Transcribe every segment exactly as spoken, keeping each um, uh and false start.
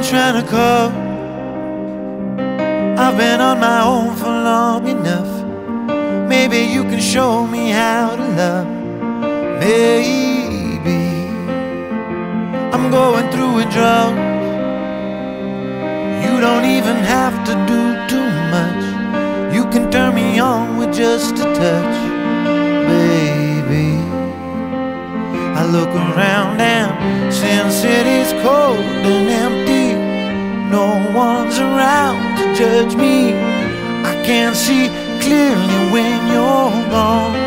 trying to call. I've been on my own for long enough. Maybe you can show me how to love. Maybe I'm going through a drought. You don't even have to do too much. You can turn me on with just a touch, baby. I look around and Sin City's cold and empty. No one's around to judge me. I can't see clearly when you're gone.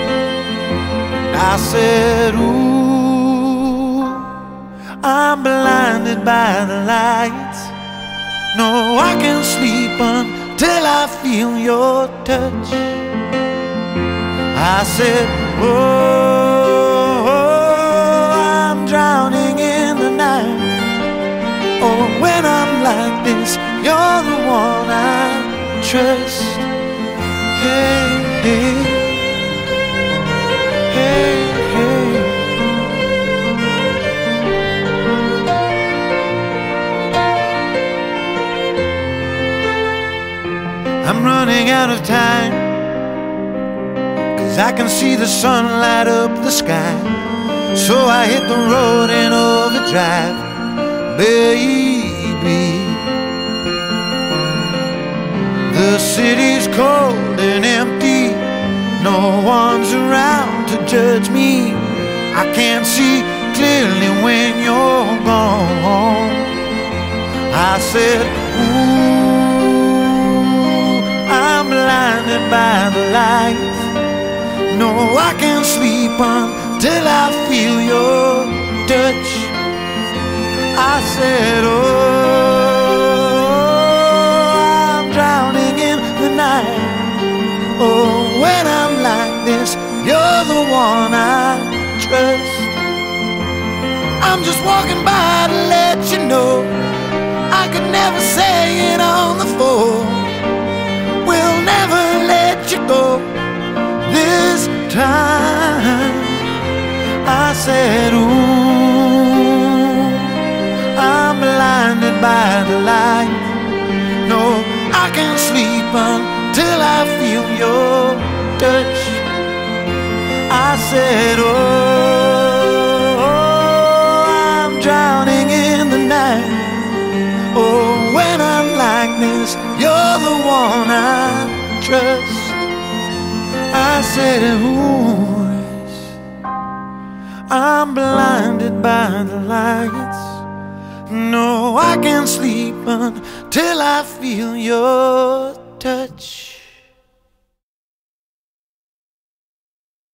I said, ooh, I'm blinded by the lights. No, I can't sleep until I feel your touch. I said, oh, I'm drowning in the night. Oh, when I'm like this, you're the one I trust. Hey, hey, hey, hey. I'm running out of time, 'cause I can see the sun light up the sky. So I hit the road in overdrive, baby. The city's cold and empty. No one's around to judge me. I can't see clearly when you're gone. I said, ooh, I'm blinded by the lights. No, I can't sleep until I feel your touch. I said, oh, I'm drowning in the night. Oh, when I'm like this, you're the one I trust. I'm just walking by to let you know I could never say it on the phone. We'll never let you go this time. I said, ooh, I'm blinded by the light. No, I can't sleep until I feel your touch. I said, oh, I'm drowning in the night. Oh, when I'm like this, you're the one I trust. I said, ooh, I'm blinded by the lights. No, I can't sleep until I feel your touch.